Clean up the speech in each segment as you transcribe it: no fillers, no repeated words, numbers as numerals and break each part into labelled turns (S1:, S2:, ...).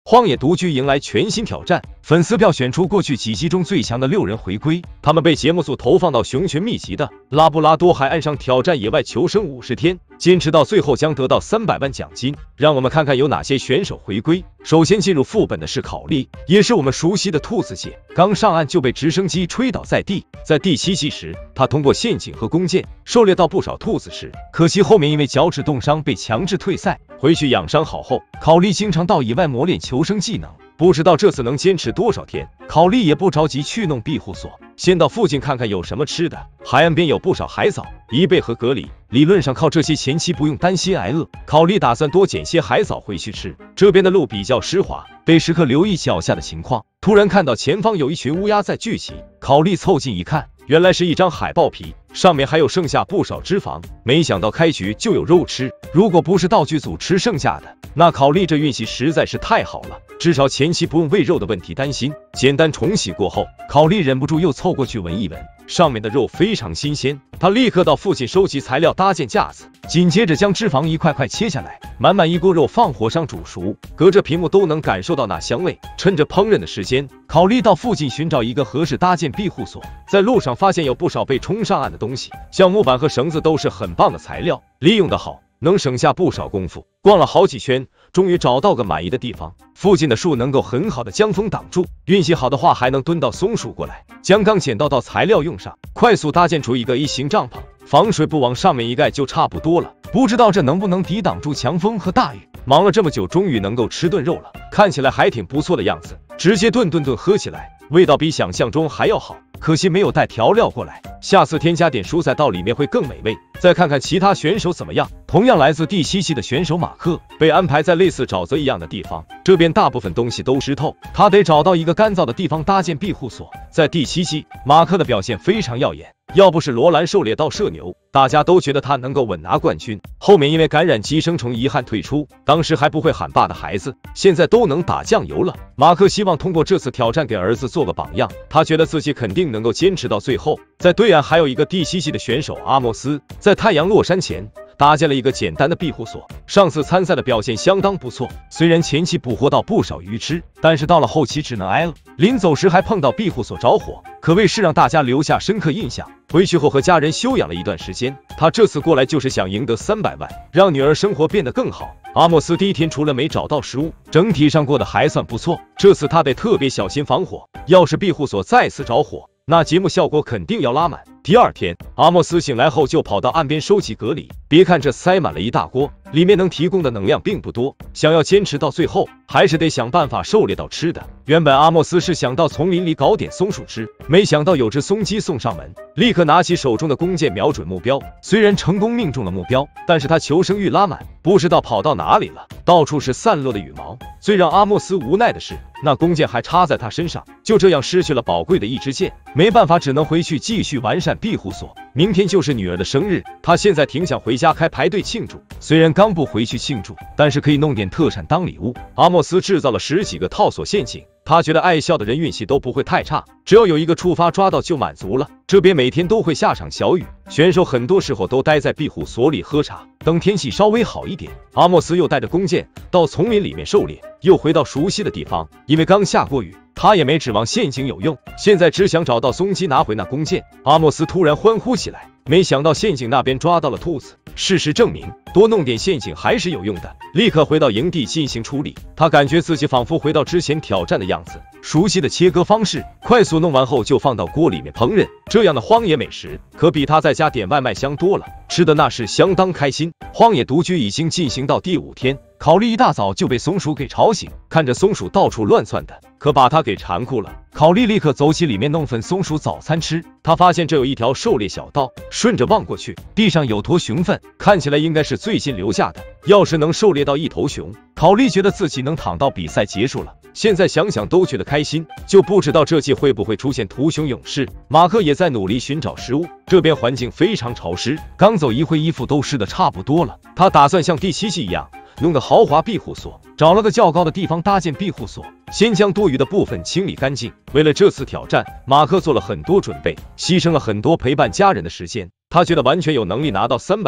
S1: 荒野独居迎来全新挑战，粉丝票选出过去几季中最强的6人回归，他们被节目组投放到熊群密集的拉布拉多海岸上挑战野外求生50天，坚持到最后将得到300万奖金。让我们看看有哪些选手回归。首先进入副本的是考利，也是我们熟悉的兔子姐，刚上岸就被直升机吹倒在地。在第7季时，他通过陷阱和弓箭狩猎到不少兔子时，可惜后面因为脚趾冻伤被强制退赛。回去养伤好后，考利经常到野外磨练求生技能，不知道这次能坚持多少天。考利也不着急去弄庇护所，先到附近看看有什么吃的。海岸边有不少海藻、贻贝和蛤蜊，理论上靠这些前期不用担心挨饿。考利打算多捡些海藻回去吃。这边的路比较湿滑，得时刻留意脚下的情况。突然看到前方有一群乌鸦在聚集，考利凑近一看，原来是一张海豹皮，上面还有剩下不少脂肪，没想到开局就有肉吃。如果不是道具组吃剩下的，那考利这运气实在是太好了，至少前期不用为肉的问题担心。简单重洗过后，考利忍不住又凑过去闻一闻，上面的肉非常新鲜，他立刻到附近收集材料搭建架子，紧接着将脂肪一块块切下来，满满一锅肉放火上煮熟，隔着屏幕都能感受到那香味。趁着烹饪的时间，考利到附近寻找一个合适搭建庇护所。在路上发现有不少被冲上岸的东西，像木板和绳子都是很棒的材料，利用的好，能省下不少功夫。逛了好几圈，终于找到个满意的地方，附近的树能够很好的将风挡住，运气好的话还能蹲到松鼠过来，将刚捡到材料用上，快速搭建出一个1型帐篷，防水布往上面一盖就差不多了。不知道这能不能抵挡住强风和大雨。忙了这么久，终于能够吃顿肉了，看起来还挺不错的样子，直接顿喝起来，味道比想象中还要好。可惜没有带调料过来，下次添加点蔬菜到里面会更美味。再看看其他选手怎么样。同样来自第7季的选手马克被安排在类似沼泽一样的地方，这边大部分东西都湿透，他得找到一个干燥的地方搭建庇护所。在第7季，马克的表现非常耀眼，要不是罗兰狩猎到射牛，大家都觉得他能够稳拿冠军。后面因为感染寄生虫遗憾退出，当时还不会喊爸的孩子现在都能打酱油了。马克希望通过这次挑战给儿子做个榜样，他觉得自己肯定能够坚持到最后。在对岸还有一个第7季的选手阿莫斯，在太阳落山前搭建了一个简单的庇护所，上次参赛的表现相当不错，虽然前期捕获到不少鱼吃，但是到了后期只能挨饿。临走时还碰到庇护所着火，可谓是让大家留下深刻印象。回去后和家人休养了一段时间，他这次过来就是想赢得300万，让女儿生活变得更好。阿莫斯第一天除了没找到食物，整体上过得还算不错，这次他得特别小心防火，要是庇护所再次着火，那节目效果肯定要拉满。第二天，阿莫斯醒来后就跑到岸边收集蛤蜊，别看这塞满了一大锅，里面能提供的能量并不多，想要坚持到最后，还是得想办法狩猎到吃的。原本阿莫斯是想到丛林里搞点松鼠吃，没想到有只松鸡送上门，立刻拿起手中的弓箭瞄准目标，虽然成功命中了目标，但是他求生欲拉满，不知道跑到哪里了，到处是散落的羽毛。最让阿莫斯无奈的是，那弓箭还插在他身上，就这样失去了宝贵的一支箭，没办法，只能回去继续完善庇护所。明天就是女儿的生日，他现在挺想回家开排队庆祝，虽然刚不回去庆祝，但是可以弄点特产当礼物。阿莫斯制造了10几个套索陷阱，他觉得爱笑的人运气都不会太差，只要有一个触发抓到就满足了。这边每天都会下场小雨，选手很多时候都待在庇护所里喝茶，等天气稍微好一点，阿莫斯又带着弓箭到丛林里面狩猎，又回到熟悉的地方。因为刚下过雨，他也没指望陷阱有用，现在只想找到松鸡拿回那弓箭。阿莫斯突然欢呼起来，没想到陷阱那边抓到了兔子。事实证明，多弄点陷阱还是有用的。立刻回到营地进行处理，他感觉自己仿佛回到之前挑战的样子，熟悉的切割方式，快速弄完后就放到锅里面烹饪。这样的荒野美食可比他在家点外卖香多了，吃的那是相当开心。荒野独居已经进行到第5天，考利一大早就被松鼠给吵醒，看着松鼠到处乱窜的，可把他给馋哭了。考利立刻走起里面弄份松鼠早餐吃，他发现这有一条狩猎小道，顺着望过去，地上有坨熊粪，看起来应该是最近留下的。要是能狩猎到1头熊，考利觉得自己能躺到比赛结束了。现在想想都觉得开心，就不知道这季会不会出现图熊勇士。马克也在努力寻找食物，这边环境非常潮湿，刚走一会衣服都湿得差不多了。他打算像第7季一样弄个豪华庇护所，找了个较高的地方搭建庇护所，先将多余的部分清理干净。为了这次挑战，马克做了很多准备，牺牲了很多陪伴家人的时间，他觉得完全有能力拿到300万。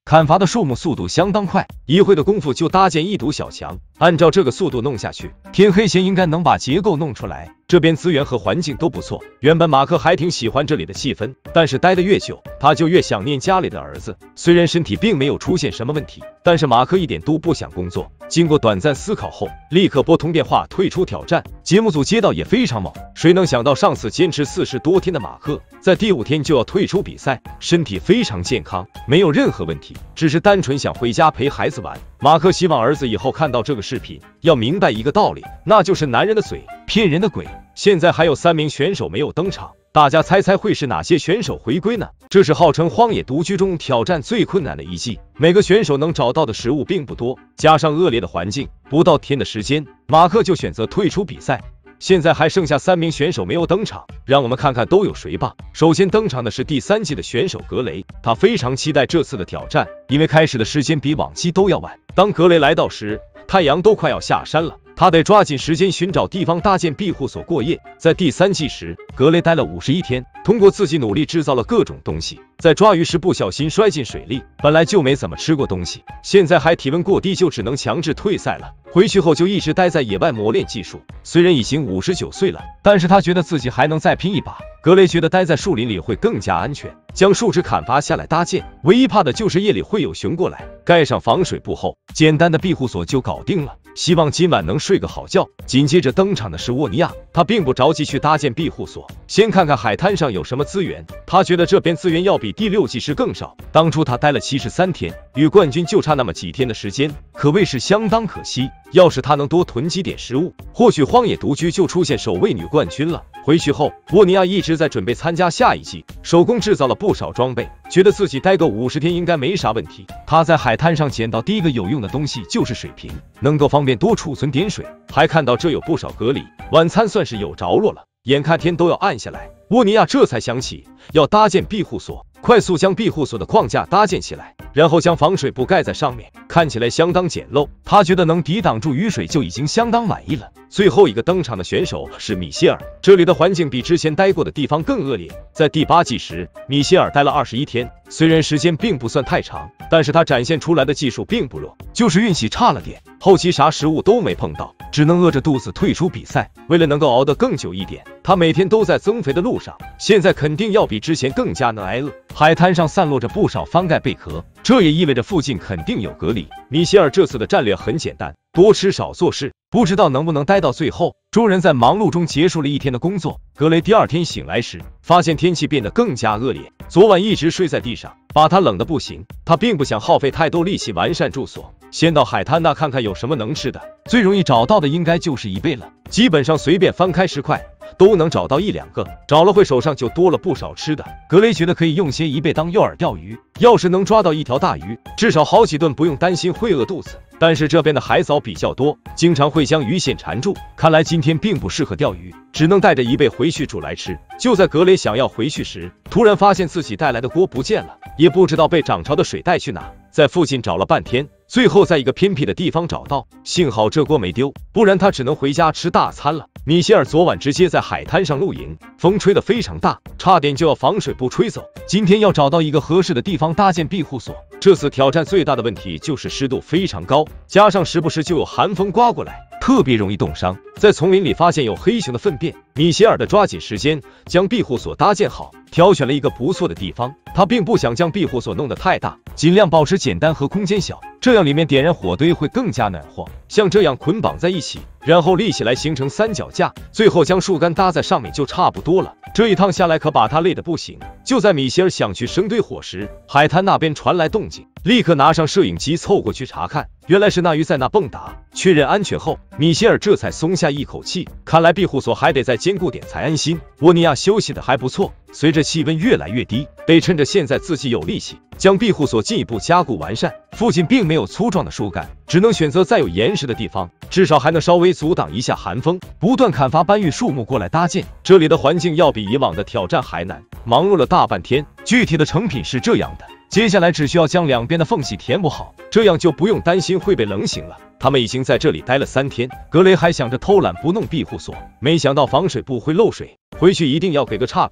S1: 砍伐的树木速度相当快，一会的功夫就搭建一堵小墙。按照这个速度弄下去，天黑前应该能把结构弄出来。这边资源和环境都不错，原本马克还挺喜欢这里的气氛，但是待得越久，他就越想念家里的儿子。虽然身体并没有出现什么问题，但是马克一点都不想工作。经过短暂思考后，立刻拨通电话退出挑战。节目组接到也非常猛，谁能想到上次坚持40多天的马克，在第5天就要退出比赛，身体非常健康，没有任何问题，只是单纯想回家陪孩子玩。马克希望儿子以后看到这个视频，要明白一个道理，那就是男人的嘴骗人的鬼。现在还有3名选手没有登场，大家猜猜会是哪些选手回归呢？这是号称荒野独居中挑战最困难的一季，每个选手能找到的食物并不多，加上恶劣的环境，不到天的时间，马克就选择退出比赛。现在还剩下3名选手没有登场，让我们看看都有谁吧。首先登场的是第3季的选手格雷，他非常期待这次的挑战，因为开始的时间比往期都要晚。当格雷来到时，太阳都快要下山了，他得抓紧时间寻找地方搭建庇护所过夜。在第3季时，格雷待了51天，通过自己努力制造了各种东西，在抓鱼时不小心摔进水里，本来就没怎么吃过东西，现在还体温过低，就只能强制退赛了。回去后就一直待在野外磨练技术，虽然已经59岁了，但是他觉得自己还能再拼一把。格雷觉得待在树林里会更加安全，将树枝砍伐下来搭建，唯一怕的就是夜里会有熊过来。盖上防水布后，简单的庇护所就搞定了，希望今晚能睡个好觉。紧接着登场的是沃尼亚，他并不着急去搭建庇护所，先看看海滩上有什么资源。他觉得这边资源要比第6季时更少，当初他待了73天，与冠军就差那么几天的时间，可谓是相当可惜。要是他能多囤积点食物，或许荒野独居就出现首位女冠军了。回去后，沃尼亚一直在准备参加下一季，手工制造了不少装备，觉得自己待个50天应该没啥问题。他在海滩上捡到第一个有用的东西就是水瓶，能够方便多储存点水，还看到这有不少蛤蜊，晚餐算是有着落了。眼看天都要暗下来，沃尼亚这才想起要搭建庇护所，快速将庇护所的框架搭建起来，然后将防水布盖在上面，看起来相当简陋。他觉得能抵挡住雨水就已经相当满意了。最后一个登场的选手是米歇尔，这里的环境比之前待过的地方更恶劣。在第8季时，米歇尔待了21天，虽然时间并不算太长，但是他展现出来的技术并不弱，就是运气差了点，后期啥食物都没碰到，只能饿着肚子退出比赛。为了能够熬得更久一点，他每天都在增肥的路上，现在肯定要比之前更加能挨饿。海滩上散落着不少翻盖贝壳，这也意味着附近肯定有蛤蜊。米歇尔这次的战略很简单，多吃少做事，不知道能不能待到最后。众人在忙碌中结束了一天的工作。格雷第2天醒来时，发现天气变得更加恶劣，昨晚一直睡在地上，把他冷得不行。他并不想耗费太多力气完善住所，先到海滩那看看有什么能吃的，最容易找到的应该就是贻贝了，基本上随便翻开10块都能找到1、2个，找了会手上就多了不少吃的。格雷觉得可以用些贻贝当诱饵钓鱼，要是能抓到1条大鱼，至少好几顿不用担心会饿肚子。但是这边的海藻比较多，经常会将鱼线缠住，看来今天并不适合钓鱼，只能带着贻贝回去煮来吃。就在格雷想要回去时，突然发现自己带来的锅不见了，也不知道被涨潮的水带去哪。在附近找了半天，最后在一个偏僻的地方找到，幸好这锅没丢，不然他只能回家吃大餐了。米歇尔昨晚直接在海滩上露营，风吹得非常大，差点就要防水布吹走。今天要找到一个合适的地方搭建庇护所。这次挑战最大的问题就是湿度非常高，加上时不时就有寒风刮过来，特别容易冻伤。在丛林里发现有黑熊的粪便，米歇尔的抓紧时间将庇护所搭建好，挑选了一个不错的地方。他并不想将庇护所弄得太大，尽量保持简单和空间小，这样里面点燃火堆会更加暖和。像这样捆绑在一起，然后立起来形成3脚架，最后将树干搭在上面就差不多了。这一趟下来可把他累得不行。就在米歇尔想去生堆火时，海滩那边传来动静，立刻拿上摄影机凑过去查看，原来是那鱼在那蹦跶。确认安全后，米歇尔这才松下一口气，看来庇护所还得再坚固点才安心。沃尼亚休息的还不错，随着气温越来越低，得趁着现在自己有力气，将庇护所进一步加固完善。附近并没有粗壮的树干，只能选择再有岩石的地方，至少还能稍微阻挡一下寒风。不断砍伐搬运树木过来搭建，这里的环境要比以往的挑战还难。忙碌了大半天，具体的成品是这样的。接下来只需要将两边的缝隙填补好，这样就不用担心会被冷醒了。他们已经在这里待了3天，格雷还想着偷懒不弄庇护所，没想到防水布会漏水，回去一定要给个差评。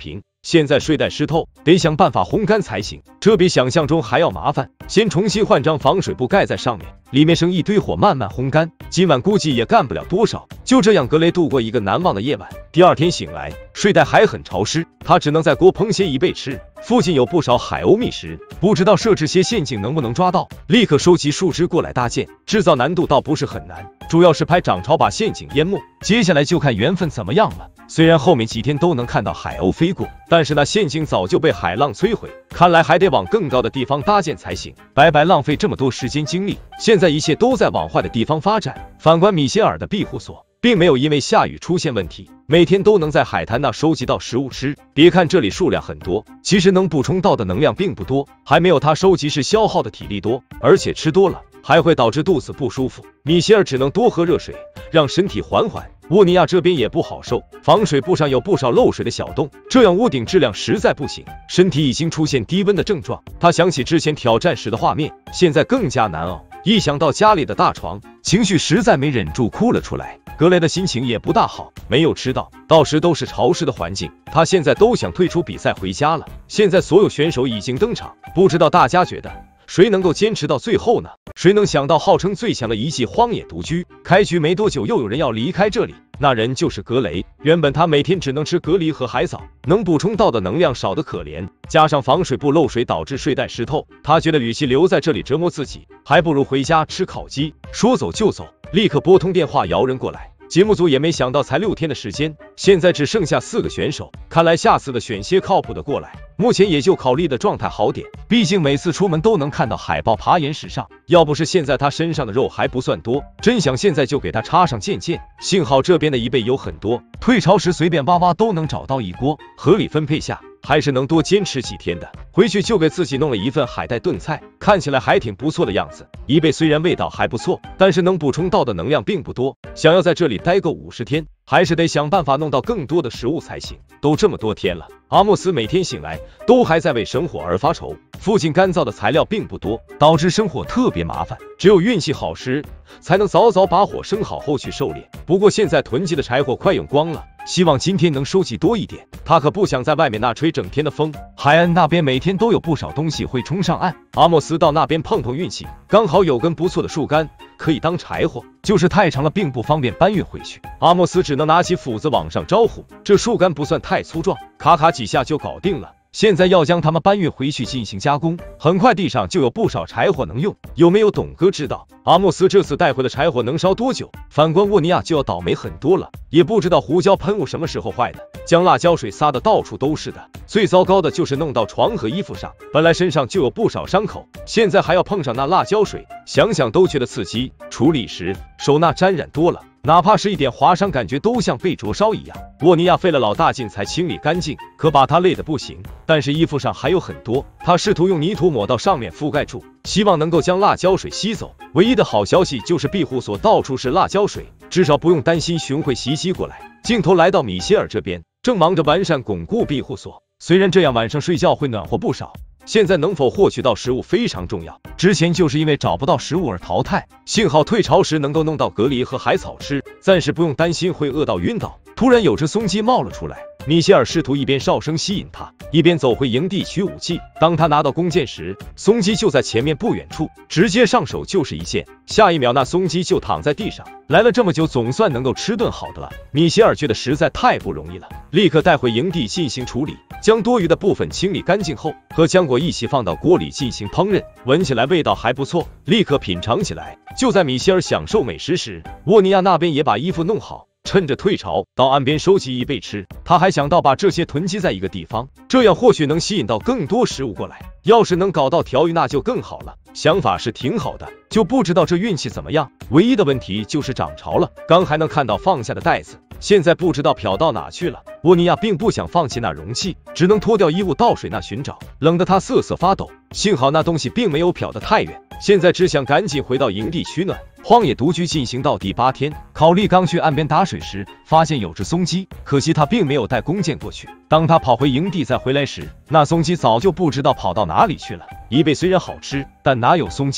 S1: 现在睡袋湿透，得想办法烘干才行，这比想象中还要麻烦。先重新换张防水布盖在上面，里面生一堆火慢慢烘干。今晚估计也干不了多少。就这样，格雷度过一个难忘的夜晚。第二天醒来，睡袋还很潮湿，他只能在锅烹些贻贝吃。附近有不少海鸥觅食，不知道设置些陷阱能不能抓到。立刻收集树枝过来搭建，制造难度倒不是很难，主要是拍涨潮把陷阱淹没。接下来就看缘分怎么样了。虽然后面几天都能看到海鸥飞过，但是那陷阱早就被海浪摧毁，看来还得往更高的地方搭建才行。白白浪费这么多时间精力，现在一切都在往坏的地方发展。反观米歇尔的庇护所，并没有因为下雨出现问题，每天都能在海滩那收集到食物吃。别看这里数量很多，其实能补充到的能量并不多，还没有他收集时消耗的体力多，而且吃多了还会导致肚子不舒服。米歇尔只能多喝热水，让身体缓缓。沃尼亚这边也不好受，防水布上有不少漏水的小洞，这样屋顶质量实在不行，身体已经出现低温的症状。他想起之前挑战时的画面，现在更加难熬。一想到家里的大床，情绪实在没忍住哭了出来。格雷的心情也不大好，没有吃到时都是潮湿的环境，他现在都想退出比赛回家了。现在所有选手已经登场，不知道大家觉得谁能够坚持到最后呢？谁能想到号称最强的一季荒野独居，开局没多久又有人要离开这里，那人就是格雷。原本他每天只能吃蛤蜊和海藻，能补充到的能量少得可怜，加上防水布漏水导致睡袋湿透，他觉得与其留在这里折磨自己，还不如回家吃烤鸡。说走就走，立刻拨通电话摇人过来。节目组也没想到才6天的时间，现在只剩下4个选手，看来下次的选些靠谱的过来。目前也就考利的状态好点，毕竟每次出门都能看到海豹爬岩石上，要不是现在他身上的肉还不算多，真想现在就给他插上剑剑。幸好这边的贻贝有很多，退潮时随便挖挖都能找到一锅，合理分配下还是能多坚持几天的。回去就给自己弄了一份海带炖菜，看起来还挺不错的样子。贻贝虽然味道还不错，但是能补充到的能量并不多，想要在这里待够50天，还是得想办法弄到更多的食物才行。都这么多天了，阿莫斯每天醒来都还在为生火而发愁。附近干燥的材料并不多，导致生火特别麻烦，只有运气好时才能早早把火生好后去狩猎。不过现在囤积的柴火快用光了，希望今天能收集多一点。他可不想在外面那吹整天的风，海岸那边每天都有不少东西会冲上岸。阿莫斯到那边碰碰运气，刚好有根不错的树干可以当柴火，就是太长了并不方便搬运回去。阿莫斯只能拿起斧子往上招呼，这树干不算太粗壮，咔咔几下就搞定了。现在要将它们搬运回去进行加工，很快地上就有不少柴火能用。有没有董哥知道阿莫斯这次带回的柴火能烧多久？反观沃尼亚就要倒霉很多了，也不知道胡椒喷雾什么时候坏的，将辣椒水撒得到处都是的。最糟糕的就是弄到床和衣服上，本来身上就有不少伤口，现在还要碰上那辣椒水，想想都觉得刺激。处理时手那沾染多了，哪怕是一点划伤，感觉都像被灼烧一样。沃尼亚费了老大劲才清理干净，可把他累得不行。但是衣服上还有很多，他试图用泥土抹到上面覆盖住，希望能够将辣椒水吸走。唯一的好消息就是庇护所到处是辣椒水，至少不用担心熊会袭击过来。镜头来到米歇尔这边，正忙着完善巩固庇护所。虽然这样晚上睡觉会暖和不少，现在能否获取到食物非常重要。之前就是因为找不到食物而淘汰，幸好退潮时能够弄到蛤蜊和海草吃，暂时不用担心会饿到晕倒。突然有只松鸡冒了出来，米歇尔试图一边哨声吸引它，一边走回营地取武器。当他拿到弓箭时，松鸡就在前面不远处，直接上手就是一箭。下一秒那松鸡就躺在地上，来了这么久总算能够吃顿好的了。米歇尔觉得实在太不容易了，立刻带回营地进行处理，将多余的部分清理干净后，和浆果一起放到锅里进行烹饪，闻起来味道还不错，立刻品尝起来。就在米歇尔享受美食时，沃尼亚那边也把衣服弄好，趁着退潮到岸边收集贻贝吃。他还想到把这些囤积在一个地方，这样或许能吸引到更多食物过来。要是能搞到条鱼那就更好了，想法是挺好的，就不知道这运气怎么样。唯一的问题就是涨潮了，刚还能看到放下的袋子，现在不知道漂到哪去了。沃尼亚并不想放弃那容器，只能脱掉衣物到水那寻找，冷得他瑟瑟发抖。幸好那东西并没有漂得太远，现在只想赶紧回到营地取暖。荒野独居进行到第8天，考利刚去岸边打水时，发现有只松鸡，可惜他并没有带弓箭过去。当他跑回营地再回来时，那松鸡早就不知道跑到哪里去了。贻贝虽然好吃，但哪有松鸡香？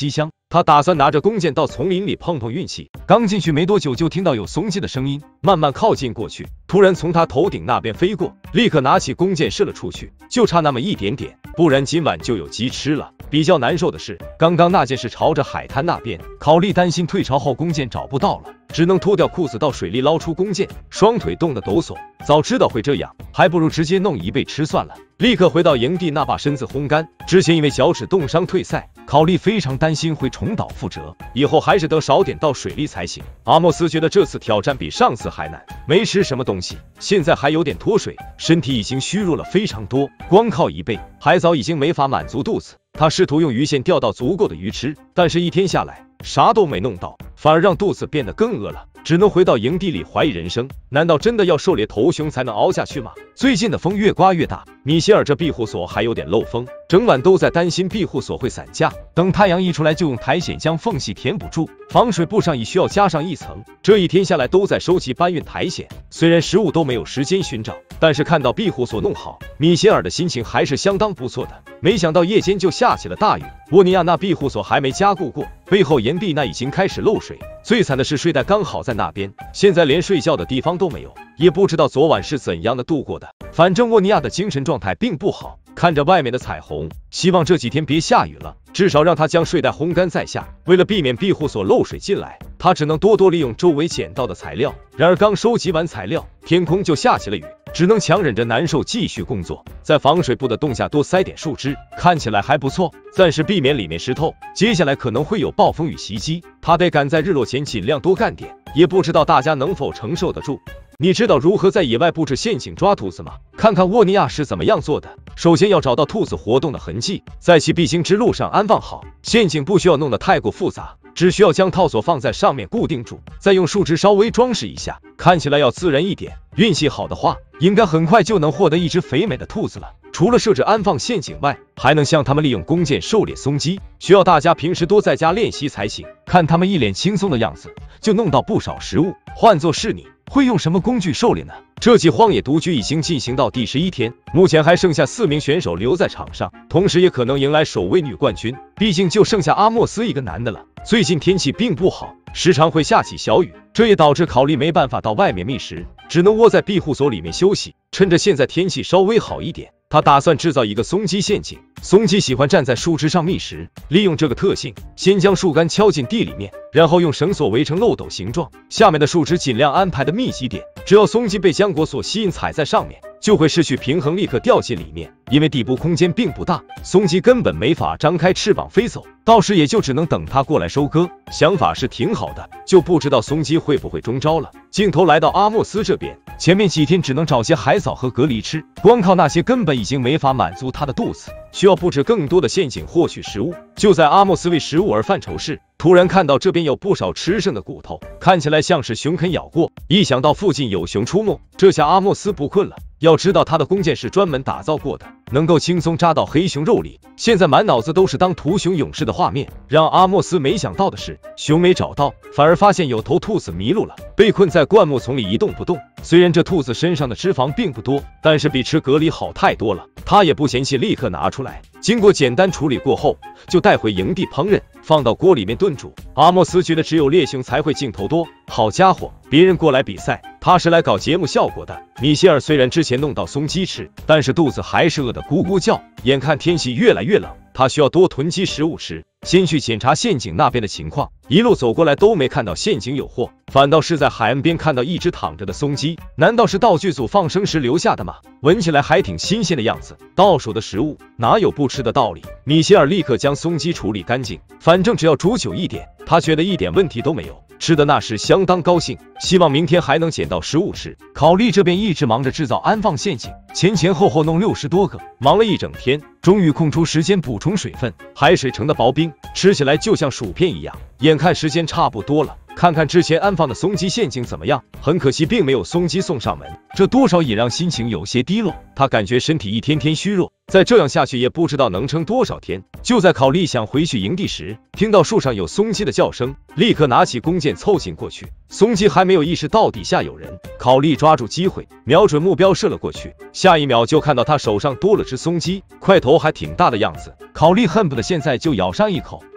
S1: 他打算拿着弓箭到丛林里碰碰运气。刚进去没多久，就听到有松鸡的声音，慢慢靠近过去，突然从他头顶那边飞过，立刻拿起弓箭射了出去，就差那么一点点，不然今晚就有鸡吃了。比较难受的是，刚刚那件事朝着海滩那边，考利担心退潮后弓箭找不到了，只能脱掉裤子到水里捞出弓箭，双腿冻得抖擞。早知道会这样，还不如直接弄一被吃算了。立刻回到营地，那把身子烘干。之前因为脚趾冻伤退赛，考利非常担心会重蹈覆辙，以后还是得少点到水里才行。阿莫斯觉得这次挑战比上次还难，没吃什么东西，现在还有点脱水，身体已经虚弱了非常多，光靠一倍海藻已经没法满足肚子。他试图用鱼线钓到足够的鱼吃，但是一天下来啥都没弄到，反而让肚子变得更饿了，只能回到营地里怀疑人生。难道真的要狩猎头熊才能熬下去吗？最近的风越刮越大，米歇尔这庇护所还有点漏风，整晚都在担心庇护所会散架。等太阳一出来，就用苔藓将缝隙填补住，防水布上已需要加上一层。这一天下来都在收集搬运苔藓，虽然食物都没有时间寻找，但是看到庇护所弄好，米歇尔的心情还是相当不错的。没想到夜间就下起了大雨，沃尼亚那庇护所还没加固过，背后岩壁那已经开始漏水。最惨的是睡袋刚好在那边，现在连睡觉的地方都没有，也不知道昨晚是怎样的度过的。反正沃尼亚的精神状态并不好，看着外面的彩虹，希望这几天别下雨了，至少让他将睡袋烘干再下。为了避免庇护所漏水进来，他只能多多利用周围捡到的材料。然而刚收集完材料，天空就下起了雨，只能强忍着难受继续工作。在防水布的洞下多塞点树枝，看起来还不错，暂时避免里面湿透。接下来可能会有暴风雨袭击，他得赶在日落前尽量多干点，也不知道大家能否承受得住。你知道如何在野外布置陷阱抓兔子吗？看看沃尼亚是怎么样做的。首先要找到兔子活动的痕迹，在其必经之路上安放好。陷阱不需要弄得太过复杂，只需要将套索放在上面固定住，再用树枝稍微装饰一下，看起来要自然一点。运气好的话，应该很快就能获得一只肥美的兔子了。除了设置安放陷阱外，还能向他们利用弓箭狩猎松鸡，需要大家平时多在家练习才行。看他们一脸轻松的样子，就弄到不少食物。换作是你，会用什么工具狩猎呢？这季荒野独居已经进行到第11天，目前还剩下4名选手留在场上，同时也可能迎来首位女冠军。毕竟就剩下阿莫斯一个男的了。最近天气并不好，时常会下起小雨，这也导致考利没办法到外面觅食，只能窝在庇护所里面休息。趁着现在天气稍微好一点，他打算制造一个松鸡陷阱。松鸡喜欢站在树枝上觅食，利用这个特性，先将树干敲进地里面，然后用绳索围成漏斗形状，下面的树枝尽量安排的密集点。只要松鸡被浆果所吸引，踩在上面就会失去平衡，立刻掉进里面。因为底部空间并不大，松鸡根本没法张开翅膀飞走，到时也就只能等它过来收割。想法是挺好的，就不知道松鸡会不会中招了。镜头来到阿莫斯这边，前面几天只能找些海藻和蛤蜊吃，光靠那些根本已经没法满足他的肚子，需要布置更多的陷阱获取食物。就在阿莫斯为食物而犯愁时，突然看到这边有不少吃剩的骨头，看起来像是熊啃咬过。一想到附近有熊出没，这下阿莫斯不困了。要知道他的弓箭是专门打造过的，能够轻松扎到黑熊肉里。现在满脑子都是当屠熊勇士的画面。让阿莫斯没想到的是，熊没找到，反而发现有头兔子迷路了，被困在灌木丛里一动不动。虽然这兔子身上的脂肪并不多，但是比吃蛤蜊好太多了，他也不嫌弃，立刻拿出来，经过简单处理过后，就带回营地烹饪，放到锅里面炖煮。阿莫斯觉得只有猎熊才会镜头多，好家伙，别人过来比赛，他是来搞节目效果的。米歇尔虽然之前弄到松鸡吃，但是肚子还是饿得咕咕叫。眼看天气越来越冷，他需要多囤积食物吃。先去检查陷阱那边的情况，一路走过来都没看到陷阱有货，反倒是在海岸边看到一只躺着的松鸡。难道是道具组放生时留下的吗？闻起来还挺新鲜的样子，到手的食物哪有不吃的道理？米歇尔立刻将松鸡处理干净，反正只要煮久一点，他觉得一点问题都没有。吃的那是相当高兴，希望明天还能捡到食物吃。考利这边一直忙着制造安放陷阱，前后弄60多个，忙了一整天，终于空出时间补充水分。海水成的薄冰，吃起来就像薯片一样。眼看时间差不多了，看看之前安放的松鸡陷阱怎么样。很可惜并没有松鸡送上门，这多少也让心情有些低落。他感觉身体一天天虚弱，再这样下去也不知道能撑多少天。就在考利想回去营地时，听到树上有松鸡的叫声，立刻拿起弓箭凑近过去。松鸡还没有意识到底下有人，考利抓住机会，瞄准目标射了过去。下一秒就看到他手上多了只松鸡，块头还挺大的样子。考利恨不得现在就咬上一口，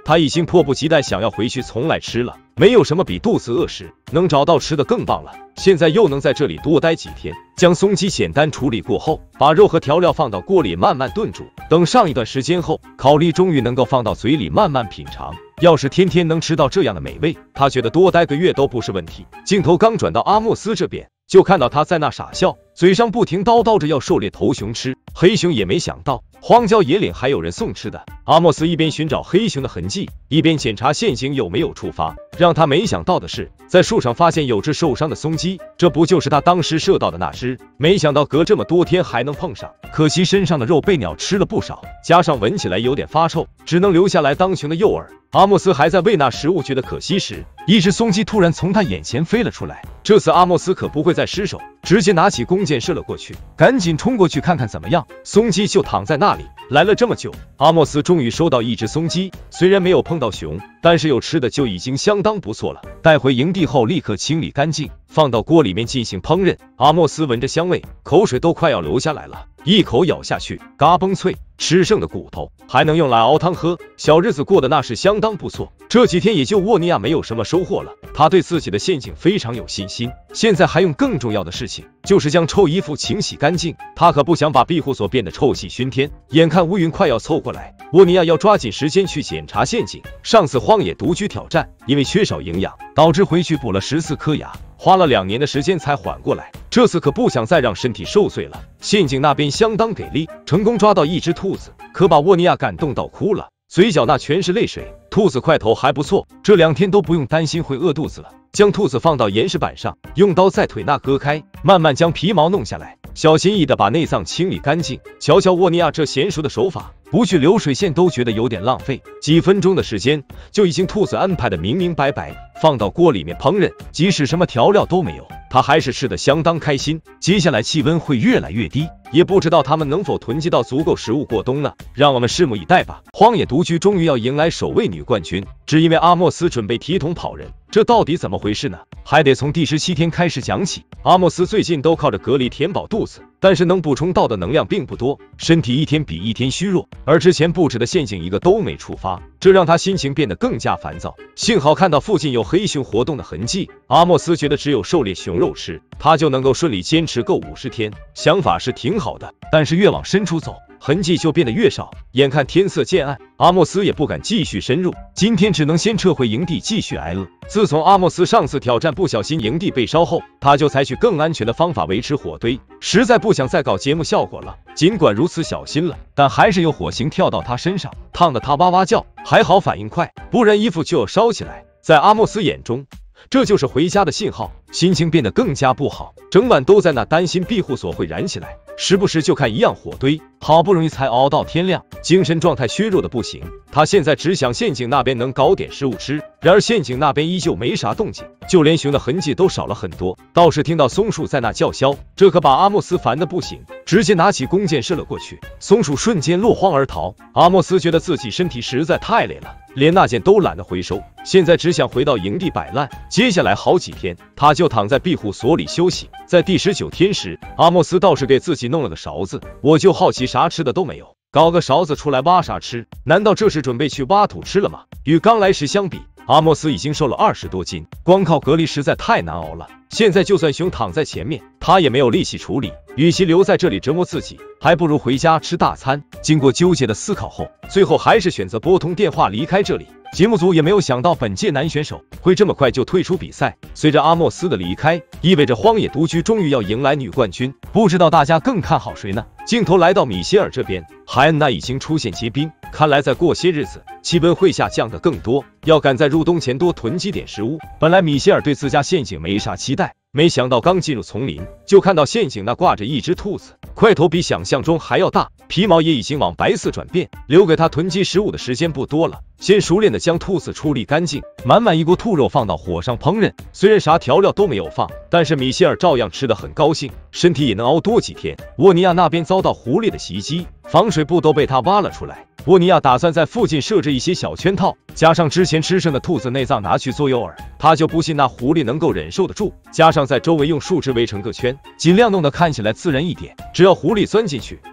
S1: 他已经迫不及待想要回去从来吃了。没有什么比肚子饿时能找到吃的更棒了。现在又能在这里多待几天，将松鸡简单处理过后，把肉和调料放到锅里慢慢炖煮。等上一段时间后，烤栗终于能够放到嘴里慢慢品尝。要是天天能吃到这样的美味，他觉得多待个月都不是问题。镜头刚转到阿莫斯这边，就看到他在那傻笑，嘴上不停叨叨着要狩猎头熊吃。黑熊也没想到荒郊野岭还有人送吃的。阿莫斯一边寻找黑熊的痕迹，一边检查陷阱有没有触发。让他没想到的是，在树上发现有只受伤的松鸡，这不就是他当时射到的那只？没想到隔这么多天还能碰上，可惜身上的肉被鸟吃了不少，加上闻起来有点发臭，只能留下来当熊的诱饵。阿莫斯还在喂那食物觉得可惜时，一只松鸡突然从他眼前飞了出来。这次阿莫斯可不会再失手，直接拿起弓箭射了过去，赶紧冲过去看看怎么样。松鸡就躺在那里，来了这么久，阿莫斯终于收到一只松鸡，虽然没有碰到熊，但是有吃的就已经相当不错了。带回营地后立刻清理干净，放到锅里面进行烹饪。阿莫斯闻着香味，口水都快要流下来了，一口咬下去，嘎嘣脆，吃剩的骨头还能用来熬汤喝，小日子过得那是相当不错。这几天也就沃尼亚没有什么收获了，他对自己的陷阱非常有信心。现在还用更重要的事情，就是将臭衣服清洗干净。他可不想把庇护所变得臭气熏天。眼看乌云快要凑过来，沃尼亚要抓紧时间去检查陷阱。上次荒野独居挑战，因为缺少营养，导致回去补了14颗牙，花了2年的时间才缓过来。这次可不想再让身体受罪了。陷阱那边相当给力，成功抓到一只兔子，可把沃尼亚感动到哭了，嘴角那全是泪水。兔子块头还不错，这2天都不用担心会饿肚子了。将兔子放到岩石板上，用刀在腿那割开，慢慢将皮毛弄下来，小心翼翼地把内脏清理干净。瞧瞧沃尼亚这娴熟的手法，不去流水线都觉得有点浪费。几分钟的时间，就已经兔子安排的明明白白，放到锅里面烹饪，即使什么调料都没有，他还是吃得相当开心。接下来气温会越来越低，也不知道他们能否囤积到足够食物过冬呢？让我们拭目以待吧。荒野独居终于要迎来首位女冠军，只因为阿莫斯准备提桶跑人，这到底怎么回事呢？还得从第17天开始讲起。阿莫斯最近都靠着隔离填饱肚子，但是能补充到的能量并不多，身体一天比一天虚弱，而之前布置的陷阱一个都没触发，这让他心情变得更加烦躁。幸好看到附近有黑熊活动的痕迹，阿莫斯觉得只有狩猎熊肉吃，他就能够顺利坚持够50天。想法是挺好的，但是越往深处走，痕迹就变得越少。眼看天色渐暗，阿莫斯也不敢继续深入，今天只能先撤回营地继续挨饿。自从阿莫斯上次挑战不小心营地被烧后，他就采取更安全的方法维持火堆，实在不想再搞节目效果了。尽管如此小心了，但还是有火星跳到他身上，烫得他哇哇叫，还好反应快，不然衣服就要烧起来。在阿莫斯眼中，这就是回家的信号，心情变得更加不好，整晚都在那担心庇护所会燃起来，时不时就看一样火堆，好不容易才熬到天亮，精神状态削弱的不行。他现在只想陷阱那边能搞点食物吃，然而陷阱那边依旧没啥动静，就连熊的痕迹都少了很多。倒是听到松鼠在那叫嚣，这可把阿莫斯烦得不行，直接拿起弓箭射了过去，松鼠瞬间落荒而逃。阿莫斯觉得自己身体实在太累了，连那箭都懒得回收，现在只想回到营地摆烂。接下来好几天，他就躺在庇护所里休息。在第19天时，阿莫斯倒是给自己弄了个勺子，我就好奇啥吃的都没有，搞个勺子出来挖啥吃？难道这是准备去挖土吃了吗？与刚来时相比，阿莫斯已经瘦了20多斤，光靠隔离实在太难熬了。现在就算熊躺在前面，他也没有力气处理，与其留在这里折磨自己，还不如回家吃大餐。经过纠结的思考后，最后还是选择拨通电话离开这里。节目组也没有想到本届男选手会这么快就退出比赛。随着阿莫斯的离开，意味着荒野独居终于要迎来女冠军，不知道大家更看好谁呢？镜头来到米歇尔这边，海岸那已经出现结冰，看来再过些日子气温会下降的更多，要赶在入冬前多囤积点食物。本来米歇尔对自家陷阱没啥期待，没想到刚进入丛林，就看到陷阱那挂着一只兔子，块头比想象中还要大，皮毛也已经往白色转变，留给他囤积食物的时间不多了。先熟练的将兔子处理干净，满满一锅兔肉放到火上烹饪。虽然啥调料都没有放，但是米歇尔照样吃得很高兴，身体也能熬多几天。沃尼亚那边遭到狐狸的袭击，防水布都被他挖了出来。沃尼亚打算在附近设置一些小圈套，加上之前吃剩的兔子内脏拿去做诱饵，他就不信那狐狸能够忍受得住。加上在周围用树枝围成个圈，尽量弄得看起来自然一点，只要狐狸钻进去，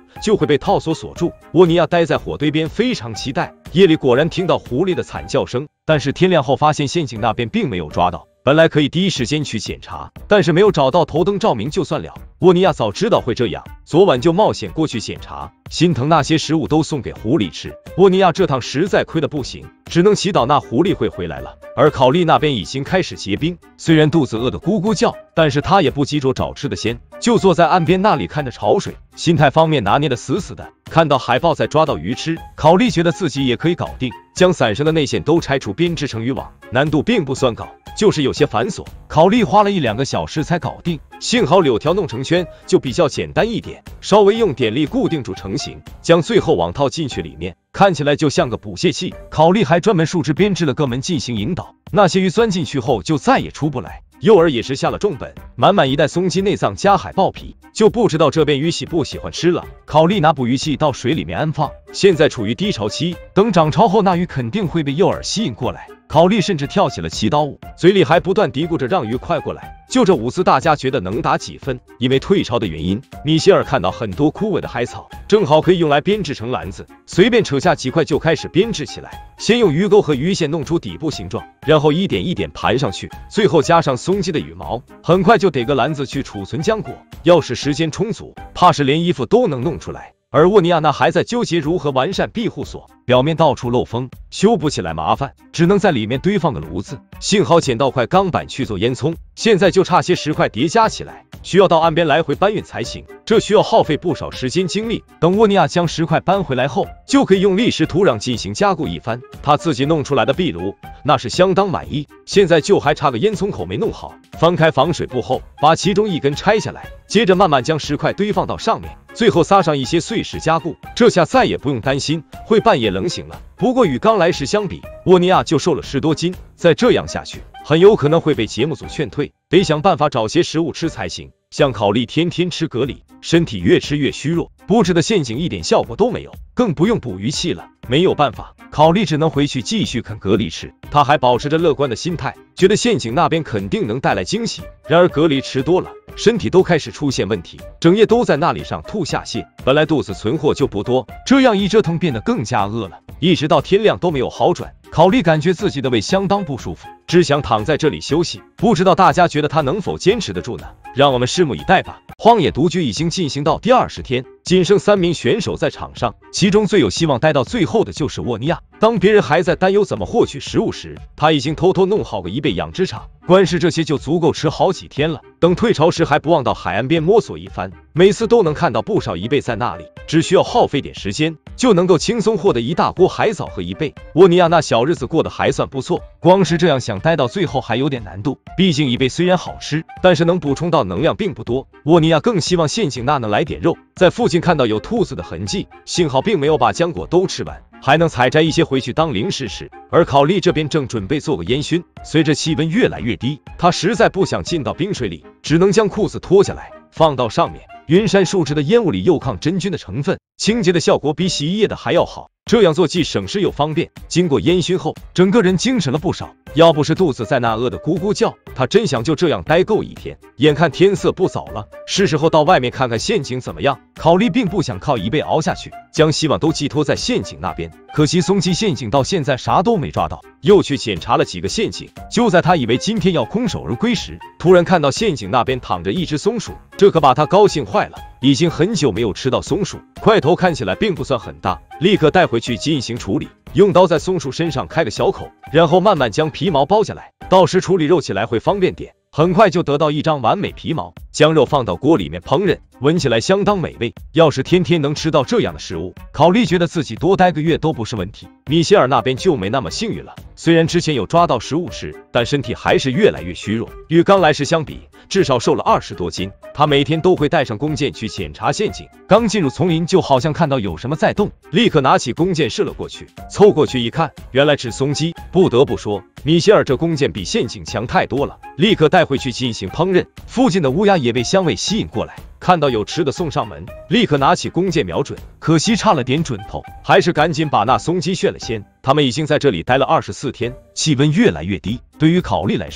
S1: 就会被套索锁住。沃尼亚待在火堆边，非常期待。夜里果然听到狐狸的惨叫声，但是天亮后发现陷阱那边并没有抓到。本来可以第一时间去检查，但是没有找到头灯照明就算了。沃尼亚早知道会这样，昨晚就冒险过去检查，心疼那些食物都送给狐狸吃。沃尼亚这趟实在亏得不行，只能祈祷那狐狸会回来了。而考利那边已经开始结冰，虽然肚子饿得咕咕叫，但是他也不急着找吃的先，就坐在岸边那里看着潮水，心态方面拿捏得死死的。看到海豹在抓到鱼吃，考利觉得自己也可以搞定，将伞绳的内线都拆除编织成渔网，难度并不算高，就是有些繁琐。考利花了1-2个小时才搞定，幸好柳条弄成圈就比较简单一点，稍微用点力固定住成型，将最后网套进去里面，看起来就像个捕蟹器。考利还专门树枝编织了个门进行引导，那些鱼钻进去后就再也出不来。诱饵也是下了重本，满满一袋松鸡内脏加海豹皮，就不知道这边鱼喜不喜欢吃了。考利拿捕鱼器到水里面安放，现在处于低潮期，等涨潮后那鱼肯定会被诱饵吸引过来。考利甚至跳起了祈祷舞，嘴里还不断嘀咕着让鱼快过来。就这5次大家觉得能打几分？因为退潮的原因，米歇尔看到很多枯萎的海草，正好可以用来编制成篮子，随便扯下几块就开始编制起来。先用鱼钩和鱼线弄出底部形状，然后一点一点盘上去，最后加上松鸡的羽毛，很快就得个篮子去储存浆果。要是时间充足，怕是连衣服都能弄出来。而沃尼亚那还在纠结如何完善庇护所，表面到处漏风，修补起来麻烦，只能在里面堆放个炉子。幸好捡到块钢板去做烟囱，现在就差些10块叠加起来，需要到岸边来回搬运才行，这需要耗费不少时间精力。等沃尼亚将10块搬回来后，就可以用砾石土壤进行加固一番。他自己弄出来的壁炉那是相当满意，现在就还差个烟囱口没弄好。翻开防水布后，把其中一根拆下来，接着慢慢将10块堆放到上面，最后撒上一些碎石加固，这下再也不用担心会半夜冷醒了。不过与刚来时相比，沃尼亚就瘦了10多斤，再这样下去，很有可能会被节目组劝退，得想办法找些食物吃才行。像考利天天吃蛤蜊，身体越吃越虚弱，布置的陷阱一点效果都没有，更不用捕鱼器了。没有办法，考利只能回去继续啃蛤蜊吃。他还保持着乐观的心态，觉得陷阱那边肯定能带来惊喜。然而蛤蜊吃多了，身体都开始出现问题，整夜都在那里上吐下泻。本来肚子存货就不多，这样一折腾变得更加饿了，一直到天亮都没有好转。考利感觉自己的胃相当不舒服，只想躺在这里休息。不知道大家觉得他能否坚持得住呢？让我们拭目以待吧。荒野独居已经进行到第20天，仅剩3名选手在场上，其中最有希望待到最后的就是沃尼亚。当别人还在担忧怎么获取食物时，他已经偷偷弄好个贻贝养殖场，光是这些就足够吃好几天了。等退潮时还不忘到海岸边摸索一番，每次都能看到不少贻贝在那里，只需要耗费点时间，就能够轻松获得一大锅海藻和贻贝。沃尼亚那小日子过得还算不错，光是这样想待到最后还有点难度，毕竟贻贝虽然好吃，但是能补充到能量并不多。沃尼亚更希望陷阱那能来点肉，在附近看到有兔子的痕迹，幸好并没有把浆果都吃完，还能采摘一些回去当零食吃。而考利这边正准备做个烟熏，随着气温越来越低，他实在不想进到冰水里，只能将裤子脱下来放到上面。云杉树脂的烟雾里有抗真菌的成分，清洁的效果比洗衣液的还要好。这样做既省事又方便。经过烟熏后，整个人精神了不少。要不是肚子在那饿得咕咕叫，他真想就这样待够一天。眼看天色不早了，是时候到外面看看陷阱怎么样。考利并不想靠贻贝熬下去，将希望都寄托在陷阱那边。可惜松鸡陷阱到现在啥都没抓到，又去检查了几个陷阱。就在他以为今天要空手而归时，突然看到陷阱那边躺着一只松鼠，这可把他高兴坏了。已经很久没有吃到松鼠，块头看起来并不算很大，立刻带回去进行处理。用刀在松鼠身上开个小口，然后慢慢将皮毛剥下来，到时处理肉起来会方便点。很快就得到一张完美皮毛，将肉放到锅里面烹饪，闻起来相当美味。要是天天能吃到这样的食物，考利觉得自己多待个月都不是问题。米歇尔那边就没那么幸运了，虽然之前有抓到食物吃，但身体还是越来越虚弱，与刚来时相比，至少瘦了20多斤。他每天都会带上弓箭去检查陷阱，刚进入丛林就好像看到有什么在动，立刻拿起弓箭射了过去。凑过去一看，原来是松鸡。不得不说，米歇尔这弓箭比陷阱强太多了，立刻带回去进行烹饪。附近的乌鸦也被香味吸引过来，看到有吃的送上门，立刻拿起弓箭瞄准，可惜差了点准头，还是赶紧把那松鸡炫了先。他们已经在这里待了24天，气温越来越低，对于考利来说，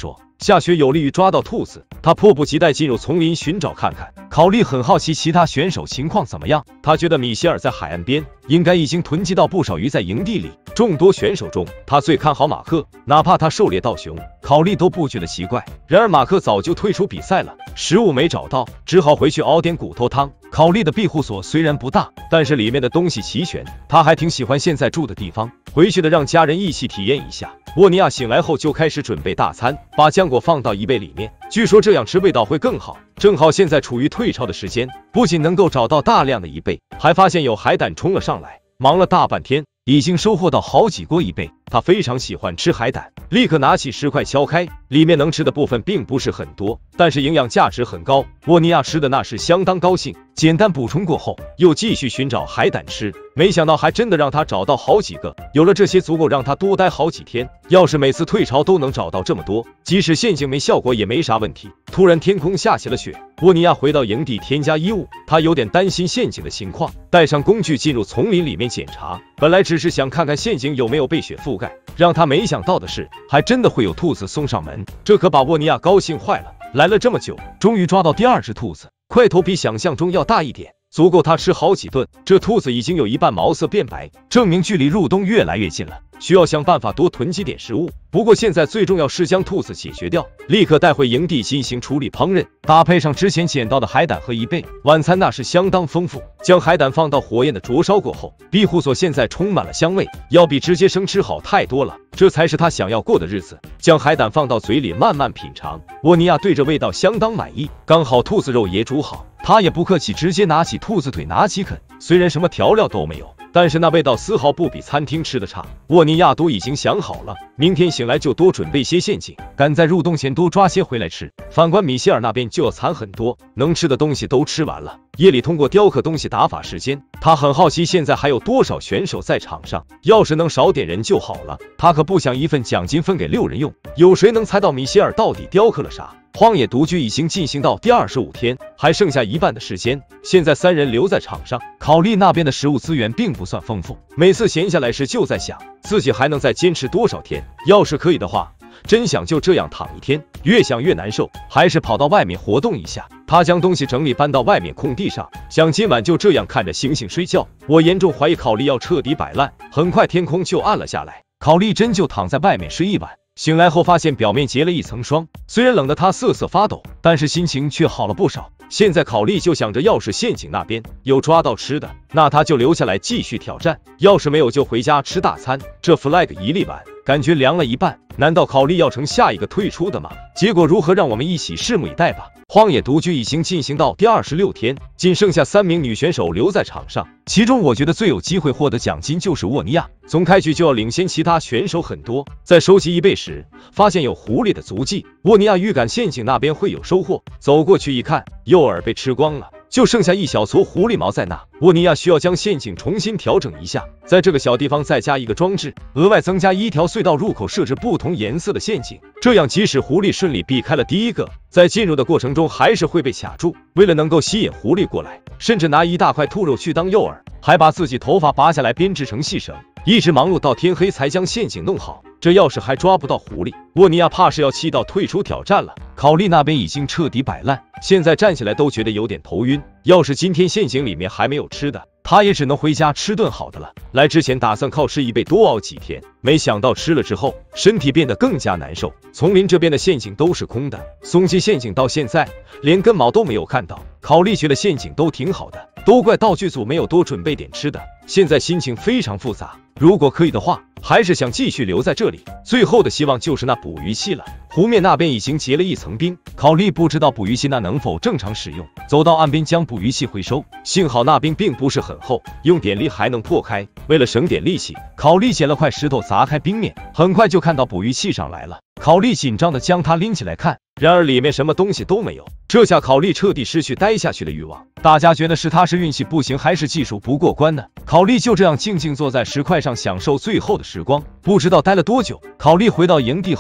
S1: 下雪有利于抓到兔子，他迫不及待进入丛林寻找看看。考利很好奇其他选手情况怎么样，他觉得米歇尔在海岸边应该已经囤积到不少鱼在营地里。众多选手中，他最看好马克，哪怕他狩猎到熊，考利都不觉得奇怪。然而马克早就退出比赛了，食物没找到，只好回去熬点骨头汤。考利的庇护所虽然不大，但是里面的东西齐全，他还挺喜欢现在住的地方。回去的让家人一起体验一下。沃尼亚醒来后就开始准备大餐，把浆果放到贻贝里面，据说这样吃味道会更好。正好现在处于退潮的时间，不仅能够找到大量的贻贝，还发现有海胆冲了上来。忙了大半天，已经收获到好几锅贻贝。他非常喜欢吃海胆，立刻拿起石块敲开，里面能吃的部分并不是很多，但是营养价值很高。沃尼亚吃的那是相当高兴，简单补充过后，又继续寻找海胆吃。没想到还真的让他找到好几个，有了这些足够让他多待好几天。要是每次退潮都能找到这么多，即使陷阱没效果也没啥问题。突然天空下起了雪，沃尼亚回到营地添加衣物，他有点担心陷阱的情况，带上工具进入丛林里面检查。本来只是想看看陷阱有没有被雪覆盖，让他没想到的是，还真的会有兔子送上门，这可把沃尼亚高兴坏了。来了这么久，终于抓到第二只兔子，块头比想象中要大一点，足够他吃好几顿。这兔子已经有一半毛色变白，证明距离入冬越来越近了，需要想办法多囤积点食物。不过现在最重要是将兔子解决掉，立刻带回营地进行处理烹饪，搭配上之前捡到的海胆和贻贝，晚餐那是相当丰富。将海胆放到火焰的灼烧过后，庇护所现在充满了香味，要比直接生吃好太多了，这才是他想要过的日子。将海胆放到嘴里慢慢品尝，沃尼亚对这味道相当满意，刚好兔子肉也煮好，他也不客气，直接拿起兔子腿拿起啃。虽然什么调料都没有，但是那味道丝毫不比餐厅吃的差。沃尼亚都已经想好了，明天醒来就多准备些陷阱，赶在入冬前多抓些回来吃。反观米歇尔那边就要惨很多，能吃的东西都吃完了。夜里通过雕刻东西打发时间，他很好奇现在还有多少选手在场上，要是能少点人就好了，他可不想一份奖金分给6人用。有谁能猜到米歇尔到底雕刻了啥？荒野独居已经进行到第25天，还剩下一半的时间。现在3人留在场上，考利那边的食物资源并不算丰富，每次闲下来时就在想自己还能再坚持多少天。要是可以的话，真想就这样躺一天，越想越难受，还是跑到外面活动一下。他将东西整理搬到外面空地上，想今晚就这样看着星星睡觉。我严重怀疑考利要彻底摆烂。很快天空就暗了下来，考利真就躺在外面睡一晚。醒来后发现表面结了一层霜，虽然冷得他瑟瑟发抖，但是心情却好了不少。现在考利就想着，要是陷阱那边有抓到吃的，那他就留下来继续挑战；要是没有，就回家吃大餐。这 flag 一立完，感觉凉了一半。难道考利要成下一个退出的吗？结果如何，让我们一起拭目以待吧。荒野独居已经进行到第26天，仅剩下3名女选手留在场上，其中我觉得最有机会获得奖金就是沃尼亚，从开局就要领先其他选手很多。在收集贻贝时，发现有狐狸的足迹，沃尼亚预感陷阱那边会有收获，走过去一看，诱饵被吃光了，就剩下一小撮狐狸毛在那。沃尼亚需要将陷阱重新调整一下，在这个小地方再加一个装置，额外增加1条隧道入口，设置不同颜色的陷阱，这样即使狐狸顺利避开了第一个，在进入的过程中还是会被卡住。为了能够吸引狐狸过来，甚至拿一大块兔肉去当诱饵，还把自己头发拔下来编织成细绳，一直忙碌到天黑才将陷阱弄好。这要是还抓不到狐狸，沃尼亚怕是要气到退出挑战了。考利那边已经彻底摆烂，现在站起来都觉得有点头晕。要是今天陷阱里面还没有吃的，他也只能回家吃顿好的了。来之前打算靠吃贻贝多熬几天，没想到吃了之后，身体变得更加难受。丛林这边的陷阱都是空的，松鸡陷阱到现在连根毛都没有看到。考利觉得陷阱都挺好的，都怪道具组没有多准备点吃的。现在心情非常复杂，如果可以的话，还是想继续留在这里。最后的希望就是那捕鱼器了。湖面那边已经结了一层冰，考利不知道捕鱼器那能否正常使用，走到岸边将捕鱼器回收。幸好那冰并不是很厚，用点力还能破开。为了省点力气，考利捡了块石头砸开冰面，很快就看到捕鱼器上来了。考利紧张的将它拎起来看，然而里面什么东西都没有。这下考利彻底失去待下去的欲望。大家觉得是他是运气不行还是技术不过关呢？考利就这样静静坐在石块上享受最后的时光。不知道待了多久，考利回到营地后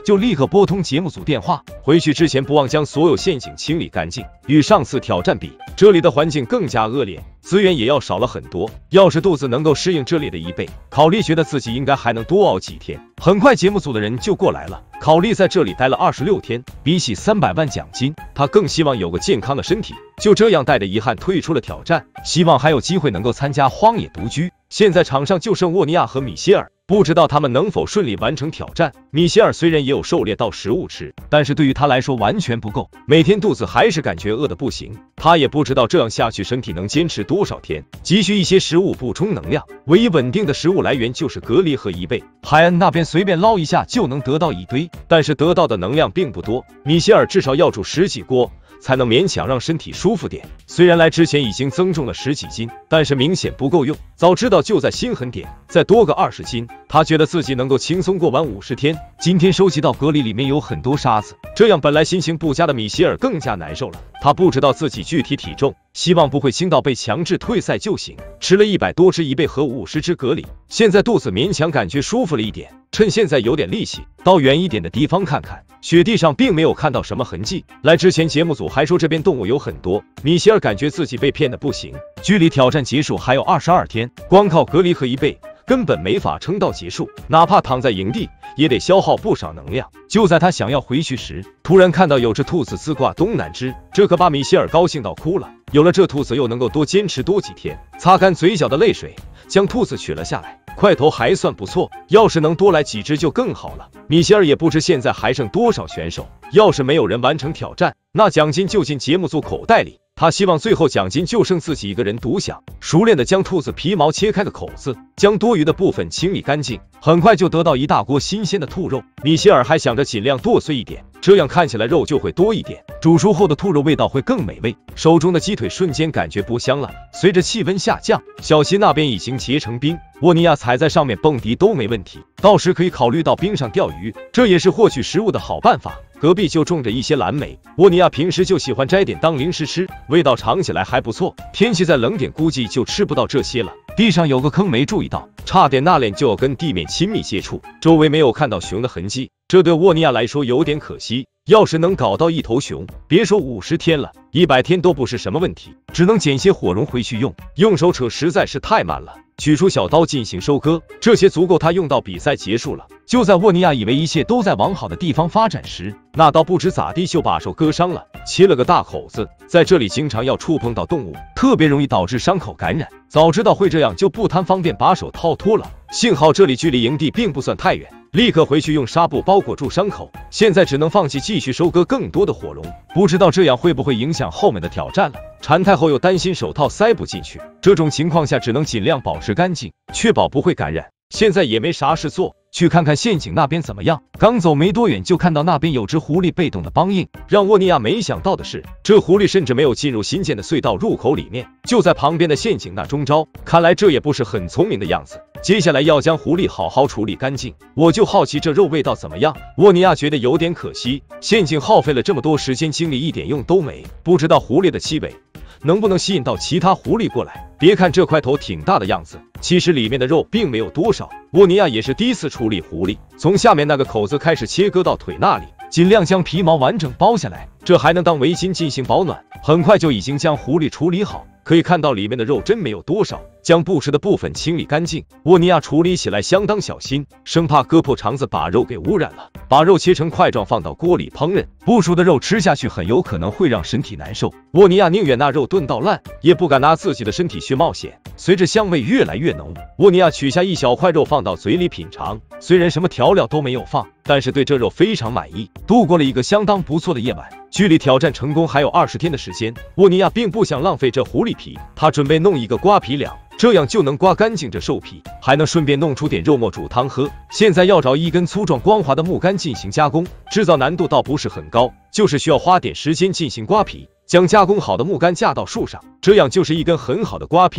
S1: 就立刻拨通节目组电话。回去之前不忘将所有陷阱清理干净。与上次挑战比，这里的环境更加恶劣，资源也要少了很多。要是肚子能够适应这里的1倍，考利觉得自己应该还能多熬几天。很快节目组的人就过来了。考利在这里待了26天，比起300万奖金，他更希望有个健康的身体。就这样带着遗憾退出了挑战，希望还有机会能够参加荒野独居。现在场上就剩沃尼亚和米歇尔，不知道他们能否顺利完成挑战。米歇尔虽然也有狩猎到食物吃，但是对于他来说完全不够，每天肚子还是感觉饿得不行。他也不知道这样下去身体能坚持多少天，急需一些食物补充能量。唯一稳定的食物来源就是隔离和1倍，海恩那边随便捞一下就能得到一堆，但是得到的能量并不多。米歇尔至少要煮10几锅才能勉强让身体舒服点。虽然来之前已经增重了10几斤，但是明显不够用。早知道就再心狠点，再多个20斤，他觉得自己能够轻松过完50天。今天收集到隔离里面有很多沙子，这样本来心情不佳的米歇尔更加难受了。他不知道自己具体体重，希望不会轻到被强制退赛就行。吃了100多只1倍和50只蛤蜊，现在肚子勉强感觉舒服了一点。趁现在有点力气，到远一点的地方看看。雪地上并没有看到什么痕迹。来之前节目组还说这边动物有很多，米歇尔感觉自己被骗得不行。距离挑战结束还有22天，光靠隔离和1倍根本没法撑到结束，哪怕躺在营地也得消耗不少能量。就在他想要回去时，突然看到有只兔子自挂东南枝，这可把米歇尔高兴到哭了。有了这兔子又能够多坚持多几天。擦干嘴角的泪水，将兔子取了下来。块头还算不错，要是能多来几只就更好了。米歇尔也不知现在还剩多少选手，要是没有人完成挑战，那奖金就进节目组口袋里。他希望最后奖金就剩自己一个人独享。熟练的将兔子皮毛切开个口子，将多余的部分清理干净，很快就得到一大锅新鲜的兔肉。米歇尔还想着尽量剁碎一点，这样看起来肉就会多一点，煮熟后的兔肉味道会更美味。手中的鸡腿瞬间感觉不香了。随着气温下降，小溪那边已经结成冰，沃尼亚踩在上面蹦迪都没问题，到时可以考虑到冰上钓鱼，这也是获取食物的好办法。隔壁就种着一些蓝莓，沃尼亚平时就喜欢摘点当零食吃，味道尝起来还不错。天气再冷点估计就吃不到这些了。地上有个坑没注意到，差点那脸就要跟地面亲密接触，周围没有看到熊的痕迹，这对沃尼亚来说有点可惜。要是能搞到一头熊，别说50天了，100天都不是什么问题。只能捡些火绒回去用手扯实在是太慢了。取出小刀进行收割，这些足够他用到比赛结束了。就在沃尼亚以为一切都在往好的地方发展时，那刀不知咋地就把手割伤了，切了个大口子。在这里经常要触碰到动物，特别容易导致伤口感染。早知道会这样，就不贪方便把手套脱了。幸好这里距离营地并不算太远，立刻回去用纱布包裹住伤口。现在只能放弃继续收割更多的火绒，不知道这样会不会影响后面的挑战了。缠太后又担心手套塞不进去，这种情况下只能尽量保持干净，确保不会感染。现在也没啥事做，去看看陷阱那边怎么样。刚走没多远就看到那边有只狐狸被动的帮应。让沃尼亚没想到的是，这狐狸甚至没有进入新建的隧道入口里面，就在旁边的陷阱那中招。看来这也不是很聪明的样子。接下来要将狐狸好好处理干净。我就好奇这肉味道怎么样。沃尼亚觉得有点可惜，陷阱耗费了这么多时间精力一点用都没，不知道狐狸的气味能不能吸引到其他狐狸过来。别看这块头挺大的样子，其实里面的肉并没有多少。沃尼亚也是第一次处理狐狸，从下面那个口子开始切割到腿那里，尽量将皮毛完整包下来，这还能当围巾进行保暖。很快就已经将狐狸处理好，可以看到里面的肉真没有多少。将不吃的部分清理干净，沃尼亚处理起来相当小心，生怕割破肠子把肉给污染了。把肉切成块状放到锅里烹饪，不熟的肉吃下去很有可能会让身体难受。沃尼亚宁愿那肉炖到烂，也不敢拿自己的身体去冒险。随着香味越来越浓，沃尼亚取下一小块肉放到嘴里品尝，虽然什么调料都没有放，但是对这肉非常满意。度过了一个相当不错的夜晚。距离挑战成功还有20天的时间，沃尼亚并不想浪费这狐狸皮，他准备弄一个刮皮两，这样就能刮干净这兽皮，还能顺便弄出点肉末煮汤喝。现在要找一根粗壮光滑的木杆进行加工，制造难度倒不是很高，就是需要花点时间进行刮皮。将加工好的木杆架到树上，这样就是一根很好的刮皮梁。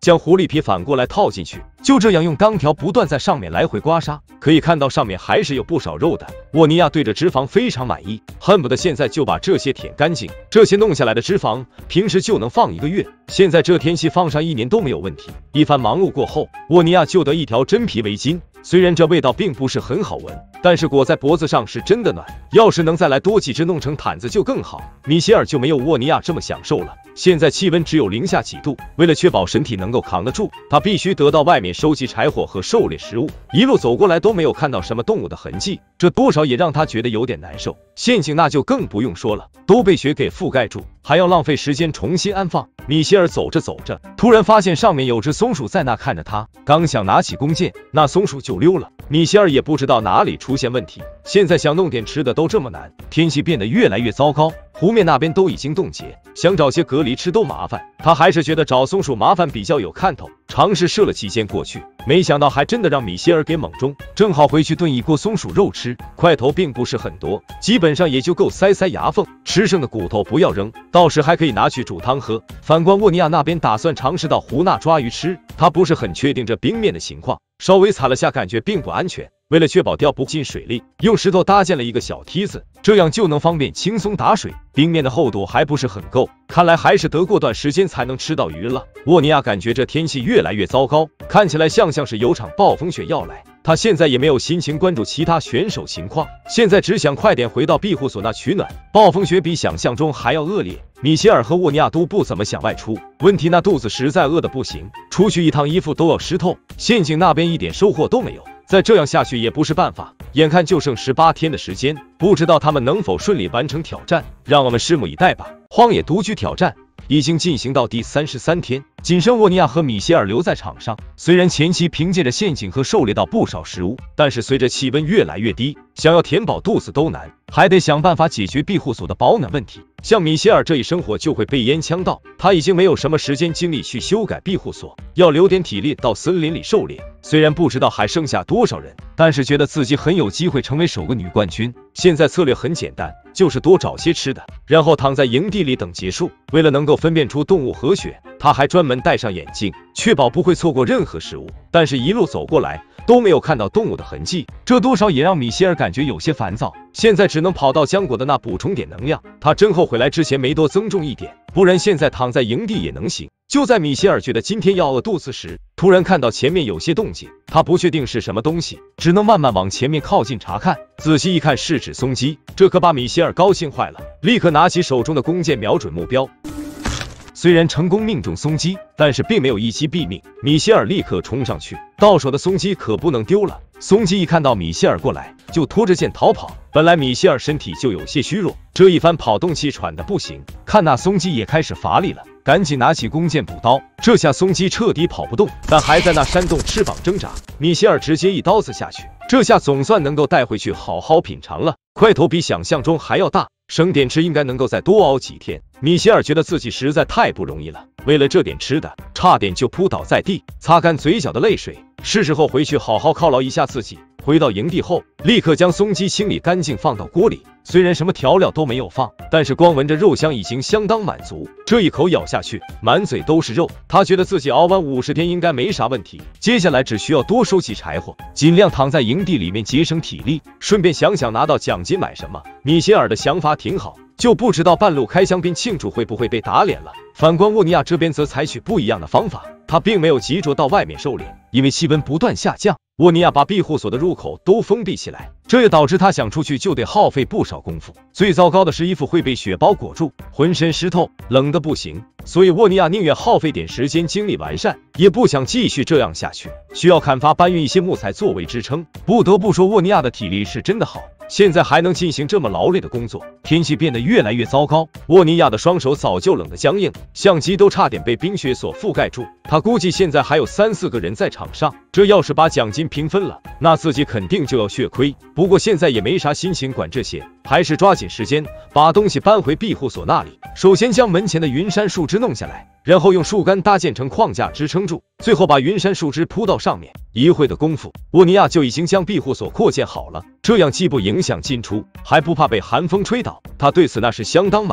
S1: 将狐狸皮反过来套进去，就这样用钢条不断在上面来回刮痧，可以看到上面还是有不少肉的。沃尼亚对着脂肪非常满意，恨不得现在就把这些舔干净。这些弄下来的脂肪，平时就能放1个月，现在这天气放上1年都没有问题。一番忙碌过后，沃尼亚就得一条真皮围巾。虽然这味道并不是很好闻，但是裹在脖子上是真的暖。要是能再来多几只弄成毯子就更好。米歇尔就没有沃尼亚这么享受了。现在气温只有零下几度，为了确保身体能够扛得住，他必须得到外面收集柴火和狩猎食物。一路走过来都没有看到什么动物的痕迹，这多少也让他觉得有点难受。陷阱那就更不用说了，都被雪给覆盖住，还要浪费时间重新安放。米歇尔走着走着，突然发现上面有只松鼠在那看着他，刚想拿起弓箭，那松鼠就溜了。米歇尔也不知道哪里出现问题，现在想弄点吃的都这么难，天气变得越来越糟糕，湖面那边都已经冻结，想找些蛤蜊吃都麻烦。他还是觉得找松鼠麻烦比较有看头，尝试射了几箭过去，没想到还真的让米歇尔给猛中，正好回去炖一锅松鼠肉吃。块头并不是很多，基本上也就够塞牙缝，吃剩的骨头不要扔，到时还可以拿去煮汤喝。反观沃尼亚那边打算尝试到胡纳抓鱼吃，他不是很确定这冰面的情况，稍微踩了下感觉并不安全。为了确保掉不进水里，用石头搭建了一个小梯子，这样就能方便轻松打水。冰面的厚度还不是很够，看来还是得过段时间才能吃到鱼了。沃尼亚感觉这天气越来越糟糕，看起来像是有场暴风雪要来。他现在也没有心情关注其他选手情况，现在只想快点回到庇护所那取暖。暴风雪比想象中还要恶劣，米歇尔和沃尼亚都不怎么想外出，问题那肚子实在饿得不行，出去一趟衣服都要湿透。陷阱那边一点收获都没有，再这样下去也不是办法。眼看就剩18天的时间，不知道他们能否顺利完成挑战，让我们拭目以待吧。荒野独居挑战已经进行到第33天，仅剩沃尼亚和米歇尔留在场上。虽然前期凭借着陷阱和狩猎到不少食物，但是随着气温越来越低，想要填饱肚子都难，还得想办法解决庇护所的保暖问题。像米歇尔这一生火就会被烟枪到，他已经没有什么时间精力去修改庇护所，要留点体力到森林里狩猎。虽然不知道还剩下多少人，但是觉得自己很有机会成为首个女冠军。现在策略很简单，就是多找些吃的，然后躺在营地里等结束。为了能够分辨出动物和血，他还专门戴上眼镜，确保不会错过任何食物。但是一路走过来都没有看到动物的痕迹，这多少也让米歇尔感觉有些烦躁。现在只能跑到浆果的那补充点能量，他真后悔来之前没多增重一点，不然现在躺在营地也能行。就在米歇尔觉得今天要饿肚子时，突然看到前面有些动静，他不确定是什么东西，只能慢慢往前面靠近查看。仔细一看是只松鸡，这可把米歇尔高兴坏了，立刻拿起手中的弓箭瞄准目标。虽然成功命中松鸡，但是并没有一击毙命。米歇尔立刻冲上去，到手的松鸡可不能丢了。松鸡一看到米歇尔过来，就拖着剑逃跑。本来米歇尔身体就有些虚弱，这一番跑动气喘得不行，看那松鸡也开始乏力了，赶紧拿起弓箭补刀。这下松鸡彻底跑不动，但还在那扇动翅膀挣扎。米歇尔直接一刀子下去，这下总算能够带回去好好品尝了。块头比想象中还要大，省点吃应该能够再多熬几天。米歇尔觉得自己实在太不容易了，为了这点吃的，差点就扑倒在地，擦干嘴角的泪水。是时候回去好好犒劳一下自己。回到营地后，立刻将松鸡清理干净，放到锅里。虽然什么调料都没有放，但是光闻着肉香已经相当满足。这一口咬下去，满嘴都是肉，他觉得自己熬完50天应该没啥问题。接下来只需要多收集柴火，尽量躺在营地里面节省体力，顺便想想拿到奖金买什么。米歇尔的想法挺好，就不知道半路开香槟庆祝会不会被打脸了。反观沃尼亚这边则采取不一样的方法，他并没有急着到外面狩猎，因为气温不断下降，沃尼亚把庇护所的入口都封闭起来，这也导致他想出去就得耗费不少功夫。最糟糕的是衣服会被雪包裹住，浑身湿透，冷得不行。所以沃尼亚宁愿耗费点时间精力完善，也不想继续这样下去，需要砍伐搬运一些木材作为支撑。不得不说沃尼亚的体力是真的好，现在还能进行这么劳累的工作。天气变得越来越糟糕，沃尼亚的双手早就冷得僵硬，相机都差点被冰雪所覆盖住。他估计现在还有3、4个人在场上，这要是把奖金平分了，那自己肯定就要血亏。不过现在也没啥心情管这些，还是抓紧时间把东西搬回庇护所那里。首先将门前的云杉树枝弄下来，然后用树干搭建成框架支撑住，最后把云杉树枝铺到上面。一会的功夫，沃尼亚就已经将庇护所扩建好了，这样既不影响进出，还不怕被寒风吹倒。他对此那是相当满意。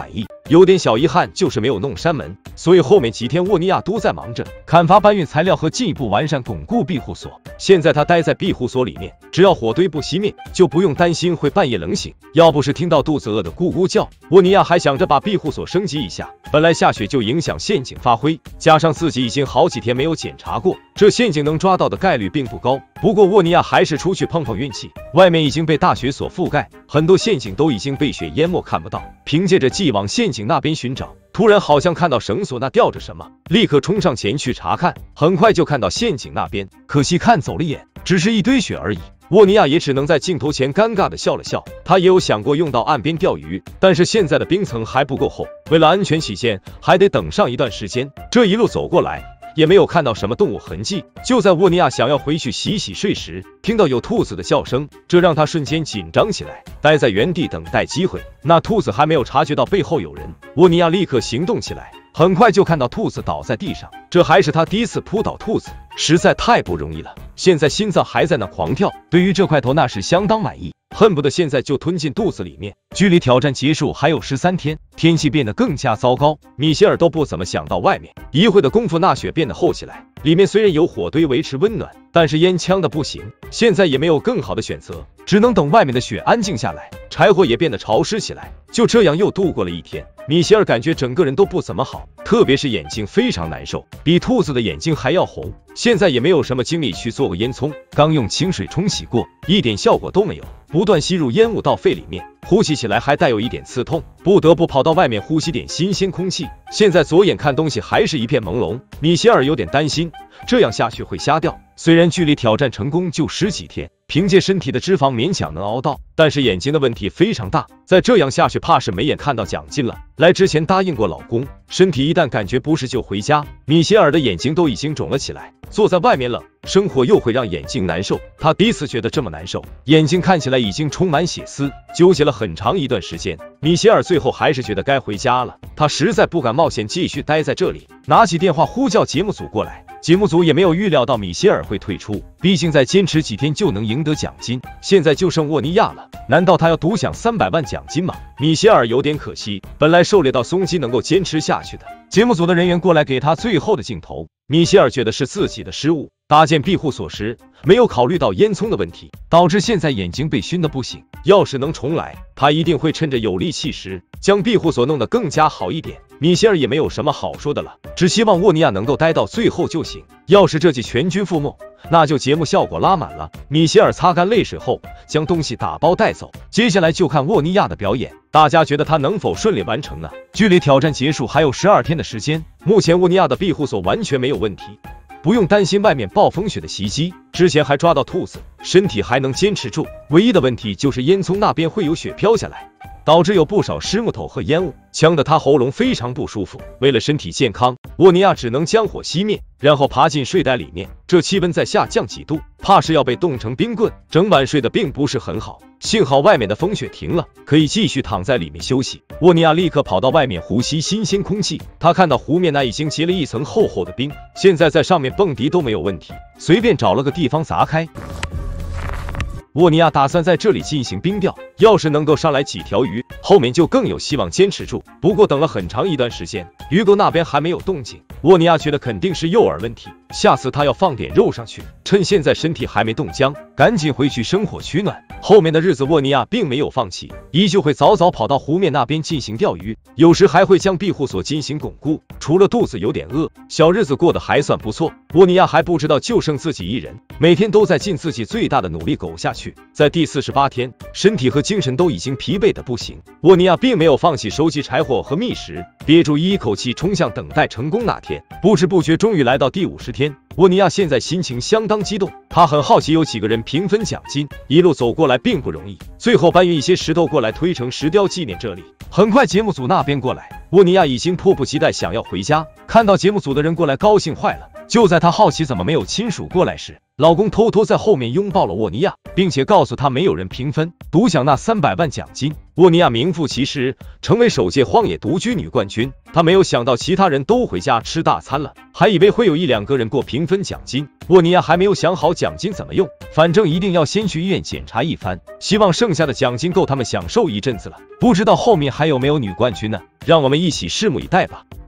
S1: 有点小遗憾就是没有弄山门，所以后面几天沃尼亚都在忙着砍伐搬运材料和进一步完善巩固庇护所。现在他待在庇护所里面，只要火堆不熄灭，就不用担心会半夜冷醒。要不是听到肚子饿的咕咕叫，沃尼亚还想着把庇护所升级一下。本来下雪就影响陷阱发挥，加上自己已经好几天没有检查过，这陷阱能抓到的概率并不高。不过沃尼亚还是出去碰碰运气，外面已经被大雪所覆盖，很多陷阱都已经被雪淹没，看不到。凭借着既往陷阱那边寻找，突然好像看到绳索那吊着什么，立刻冲上前去查看，很快就看到陷阱那边，可惜看走了眼，只是一堆雪而已。沃尼亚也只能在镜头前尴尬的笑了笑，他也有想过用到岸边钓鱼，但是现在的冰层还不够厚，为了安全起见，还得等上一段时间。这一路走过来，也没有看到什么动物痕迹。就在沃尼亚想要回去洗洗睡时，听到有兔子的叫声，这让他瞬间紧张起来，待在原地等待机会。那兔子还没有察觉到背后有人，沃尼亚立刻行动起来，很快就看到兔子倒在地上，这还是他第一次扑倒兔子，实在太不容易了。现在心脏还在那狂跳，对于这块头那是相当满意，恨不得现在就吞进肚子里面。距离挑战结束还有13天，天气变得更加糟糕，米歇尔都不怎么想到外面。一会的功夫，那雪变得厚起来，里面虽然有火堆维持温暖，但是烟呛的不行。现在也没有更好的选择，只能等外面的雪安静下来，柴火也变得潮湿起来。就这样又度过了一天，米歇尔感觉整个人都不怎么好，特别是眼睛非常难受，比兔子的眼睛还要红。现在也没有什么精力去做个烟囱，刚用清水冲洗过，一点效果都没有，不断吸入烟雾到肺里面，呼吸起来还带有一点刺痛，不得不跑到外面呼吸点新鲜空气。现在左眼看东西还是一片朦胧，米歇尔有点担心，这样下去会瞎掉。虽然距离挑战成功就10几天，凭借身体的脂肪勉强能熬到，但是眼睛的问题非常大，再这样下去怕是没眼看到奖金了。来之前答应过老公，身体一旦感觉不适就回家。米歇尔的眼睛都已经肿了起来，坐在外面冷，生活又会让眼睛难受，他第一次觉得这么难受，眼睛看起来已经充满血丝，纠结了很长一段时间，米歇尔最后还是觉得该回家了，他实在不敢冒险继续待在这里，拿起电话呼叫节目组过来。节目组也没有预料到米歇尔会退出，毕竟再坚持几天就能赢得奖金，现在就剩沃尼亚了，难道他要独享300万奖金吗？米歇尔有点可惜，本来狩猎到松鸡能够坚持下去的。节目组的人员过来给他最后的镜头，米歇尔觉得是自己的失误，搭建庇护所时没有考虑到烟囱的问题，导致现在眼睛被熏得不行。要是能重来，他一定会趁着有力气时将庇护所弄得更加好一点。米歇尔也没有什么好说的了，只希望沃尼亚能够待到最后就行。要是这季全军覆没，那就节目效果拉满了。米歇尔擦干泪水后，将东西打包带走，接下来就看沃尼亚的表演。大家觉得他能否顺利完成呢？距离挑战结束还有12天的时间，目前沃尼亚的庇护所完全没有问题，不用担心外面暴风雪的袭击，之前还抓到兔子，身体还能坚持住。唯一的问题就是烟囱那边会有雪飘下来，导致有不少湿木头和烟雾，呛得他喉咙非常不舒服。为了身体健康，沃尼亚只能将火熄灭，然后爬进睡袋里面。这气温再下降几度，怕是要被冻成冰棍。整晚睡得并不是很好，幸好外面的风雪停了，可以继续躺在里面休息。沃尼亚立刻跑到外面呼吸新鲜空气，他看到湖面那已经结了一层厚厚的冰，现在在上面蹦迪都没有问题，随便找了个地方砸开。沃尼亚打算在这里进行冰钓，要是能够上来几条鱼，后面就更有希望坚持住。不过等了很长一段时间，鱼钩那边还没有动静，沃尼亚觉得肯定是诱饵问题，下次他要放点肉上去，趁现在身体还没冻僵，赶紧回去生火取暖。后面的日子沃尼亚并没有放弃，依旧会早早跑到湖面那边进行钓鱼，有时还会将庇护所进行巩固。除了肚子有点饿，小日子过得还算不错。沃尼亚还不知道就剩自己一人，每天都在尽自己最大的努力苟下去。在第48天，身体和精神都已经疲惫的不行，沃尼亚并没有放弃收集柴火和觅食，憋住一口气冲向等待成功那天。不知不觉终于来到第50天，沃尼亚现在心情相当激动，他很好奇有几个人平分奖金，一路走过来并不容易，最后搬运一些石头过来推成石雕纪念这里。很快节目组那边过来，沃尼亚已经迫不及待想要回家，看到节目组的人过来高兴坏了， 就在她好奇怎么没有亲属过来时，老公偷偷在后面拥抱了沃尼娅，并且告诉她没有人平分，独享那300万奖金。沃尼娅名副其实成为首届荒野独居女冠军。她没有想到其他人都回家吃大餐了，还以为会有1-2个人过平分奖金。沃尼娅还没有想好奖金怎么用，反正一定要先去医院检查一番，希望剩下的奖金够他们享受一阵子了。不知道后面还有没有女冠军呢？让我们一起拭目以待吧。